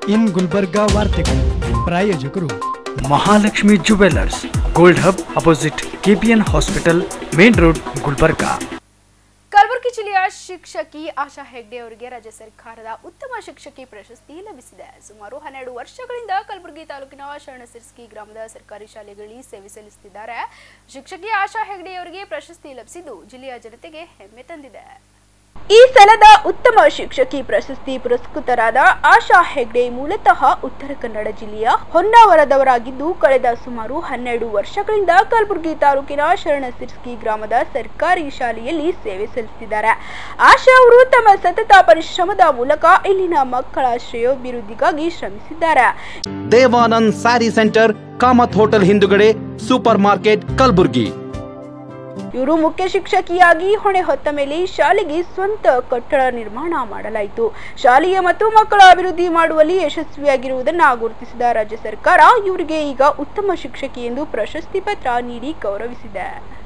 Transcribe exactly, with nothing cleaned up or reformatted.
ಇನ್ ಗುಲ್ಬರ್ಗಾ ವಾರ್ತೆಗಳು ಪ್ರಾಯೋಜಕರು Mahalakshmi jewellers, gold hub opposite KPN hospital, main road, Gulbarga. Kalaburagi ಜಿಲ್ಲೆಯ ಶಿಕ್ಷಕಿ ಆಶಾ ಹೆಗ್ಡೆ ಅವರಿಗೆ ರಾಜ್ಯ ಸರ್ಕಾರದ ಉತ್ತಮ ಶಿಕ್ಷಕಿ ಪ್ರಶಸ್ತಿ ಲಭಿಸಿದೆ. ಸುಮಾರು ಹನ್ನೆರಡು ವರ್ಷಗಳಿಂದ ಕಲಬುರಗಿ ತಾಲೂಕಿನ ಶರಣಸಿರ್ಸ್ಕಿ ಗ್ರಾಮದ ಸರ್ಕಾರಿ ಶಾಲೆಗಳಲ್ಲಿ ಸೇವೆ ಸಲ್ಲಿಸುತ್ತಿದ್ದಾರೆ. ಶಿಕ್ಷಕಿ ಆಶಾ ಹೆಗ್ಡೆ ಅವರಿಗೆ ಪ್ರಶಸ್ತಿ ಲಭಿಸಿದ್ದು ಜಿಲ್ಲೆಯ ಜನತೆಗೆ ಹೆಮ್ಮೆ ತಂದಿದೆ. ಈ ಸಲದ ಉತ್ತಮ ಶಿಕ್ಷಕಿ ಪ್ರಶಸ್ತಿ ಪುರಸ್ಕೃತರಾದ ಆಶಾ ಹೆಗ್ಡೆ ಮೂಲತಃ ಉತ್ತರ ಕನ್ನಡ ಜಿಲ್ಲೆಯ ಹೊನ್ನಾವರದವರಾಗಿದ್ದು ಕಳೆದ ಸುಮಾರು ಹನ್ನೆರಡು ವರ್ಷಗಳಿಂದ ಕಲಬುರಗಿ ತಾಲೂಕಿನ ಶರಣಸಿರ್ಸ್ಕಿ ಗ್ರಾಮದ ಸರ್ಕಾರಿ ಶಾಲೆಯಲ್ಲಿ ಸೇವೆ ಸಲ್ಲಿಸುತ್ತಿದ್ದಾರೆ. ಆಶಾ ಅವರು ತಮ್ಮ ಸತತ ಪರಿಶ್ರಮದ ಮೂಲಕ ಇಲ್ಲಿನ ಮಕ್ಕಳ ಶ್ರೇಯೋಭಿವೃದ್ಧಿಗಾಗಿ ಶ್ರಮಿಸಿದ್ದಾರೆ. Devanand sari centre, Kamat hotel ಹಿಂದುಗಡೆ, ಸೂಪರ್ ಮಾರ್ಕೆಟ್, ಕಲಬುರಗಿ. ಇವರು ಮುಖ್ಯ ಶಿಕ್ಷಕಿಯಾಗಿ ಹೊಣೆ ಹೊತ್ತ ಮೇಲೆ ಶಾಲೆಗೆ ಸ್ವಂತ ಕಟ್ಟಡ ನಿರ್ಮಾಣ ಮಾಡಲಾಯಿತು. ಶಾಲೆಯ ಮತ್ತು ಮಕ್ಕಳ ಅಭಿವೃದ್ಧಿ ಮಾಡುವಲ್ಲಿ ಯಶಸ್ವಿಯಾಗಿರುವುದನ್ನು ಗುರುತಿಸಿದ ರಾಜ್ಯ ಸರ್ಕಾರ ಇವರಿಗೆ ಈಗ ಉತ್ತಮ ಶಿಕ್ಷಕಿ ಎಂದು ಪ್ರಶಸ್ತಿ ಪತ್ರ ನೀಡಿ ಗೌರವಿಸಿದೆ.